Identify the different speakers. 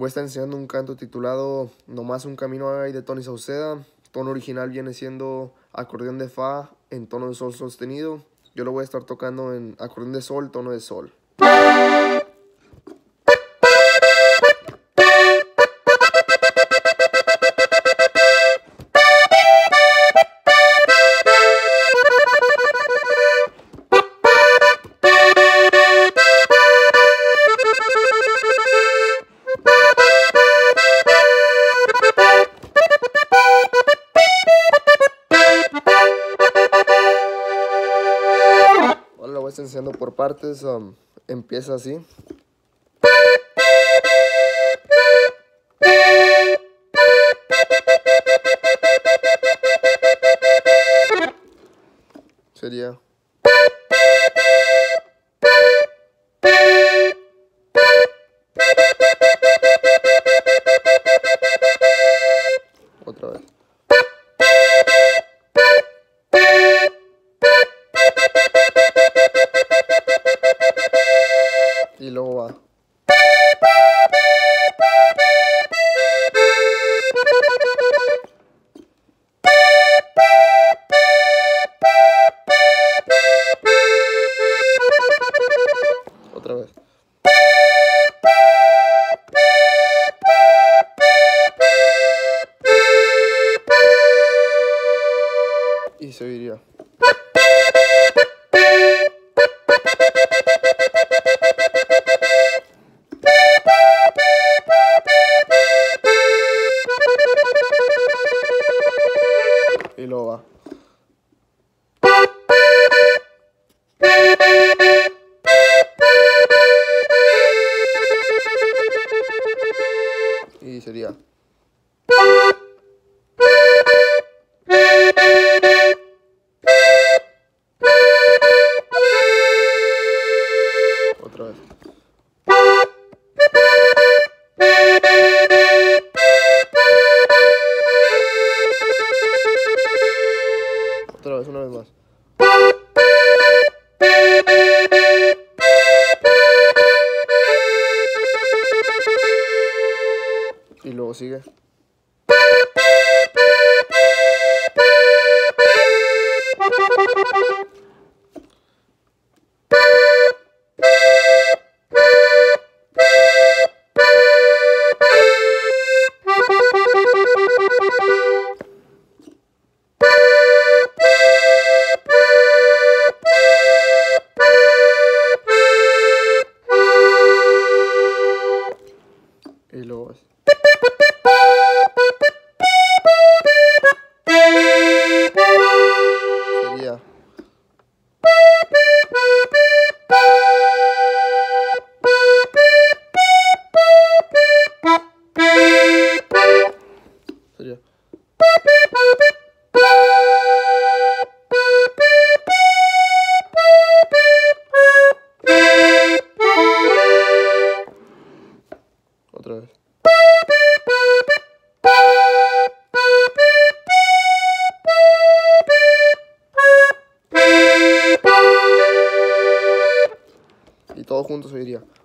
Speaker 1: voy a estar enseñando un canto titulado Nomás un camino hay de Tony Sauceda. Tono original viene siendo acordeón de fa en tono de sol sostenido. Yo lo voy a estar tocando en acordeón de sol, tono de sol. Ahora lo voy a estar enseñando por partes. Empieza así. Sería. Otra vez. Y luego va. Otra vez. Y se oiría. Y luego va. Y sería. Otra vez. Otra vez, una vez más. Y luego sigue. Y luego es. Sería. Sería. Otra vez. Y todo junto se oiría.